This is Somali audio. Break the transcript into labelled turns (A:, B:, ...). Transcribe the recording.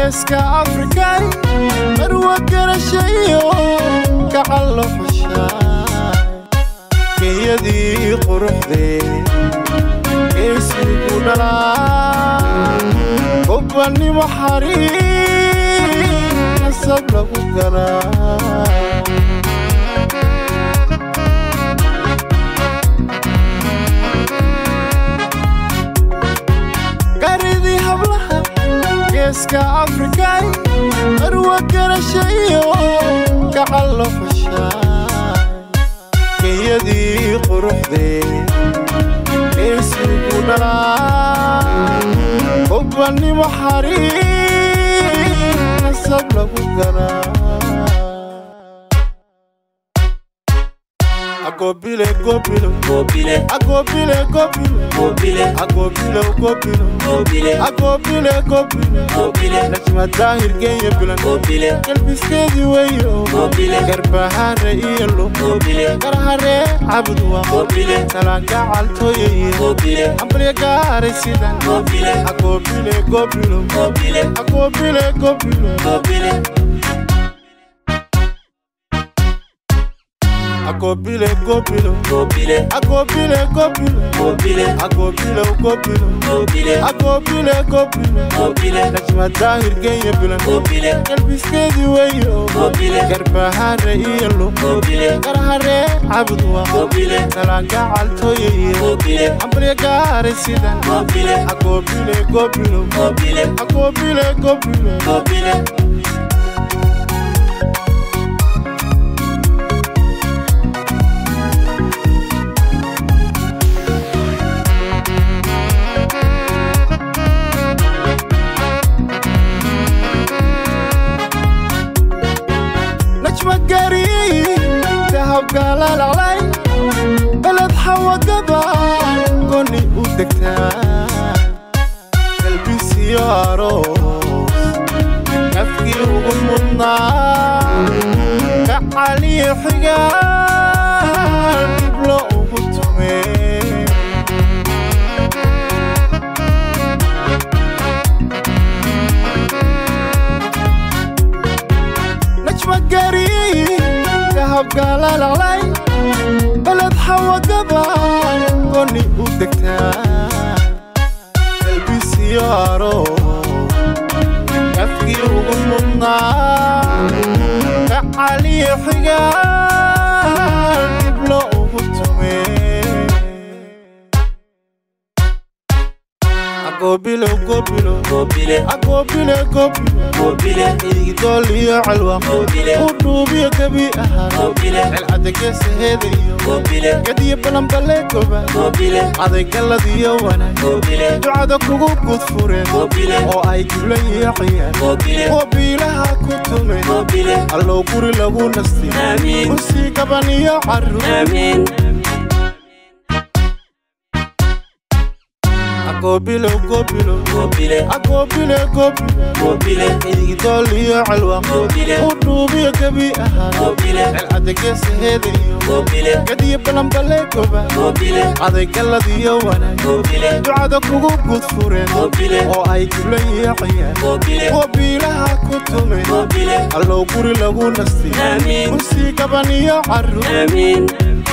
A: geeska Afrikay marwa garashayo gacalo xushaa geeyadii quruxdee isku dhalaa qofnimo xariir nasab lagu garaa geeska Afrikay marwa garashayo gacalo xushaa geeyadii quruxdee isku dhalaa qofnimo xariir nasab lagu garaa Agobile, agobile, agobile, agobile, agobile, agobile, agobile, agobile, agobile, agobile. Najma dahir gaya bilan, agobile. Kalbiskedi wayo, agobile. Garbahare iyalo, agobile. Garhare abdwa, agobile. Salanga altoye, agobile. Ambre gare sidan, agobile. Agobile, agobile, agobile, agobile, agobile, agobile. Agobile, agobile, agobile, agobile, agobile, agobile, agobile, agobile, agobile, agobile, agobile. Najma dahir gaya bilan, agobile. Kalbiskedi wayo, agobile. Garbahare iyalo, agobile. Garhare abdwa, agobile. Salanga altoye, agobile. Ambre gare sidan, agobile. Agobile, agobile, agobile, agobile, agobile, agobile. مقري ذهب قال العلي بلد حوا قبا قولي ودكتان قلبي سيارو نفكي وغمضنا كعلي حقان بلو وغتمين مقري ذهب قال العلي بلد حوا قبا قولي ودكتان قلبي سيارو نفكي وغمضنا كعلي حقان بلو وغتمين agobile, agobile, agobile, agobile, agobile, agobile. يدولي علوة agobile. ودوبي كبي agobile. العدك سهدي agobile. كدي بلم بلكوبا agobile. عدك الذي وانا agobile. دعادك وقود فوري agobile. أو أي كبلي يحيى agobile. وبيلها كتومي agobile. الله كوري لغو نستي آمين. وسي كباني يعرو آمين. agobile, agobile, agobile, agobile, agobile, agobile. يدولي علوة agobile. ودوبي كبي agobile. العدك سهدي agobile. كدي بلم بلكوبا agobile. عدك الذي وانا agobile. دعادك وقود فوري agobile. أو أي كبلي يحيى agobile. وبيلها كتومي agobile. الله كوري لغو نستي آمين. وسي كباني يعرو آمين.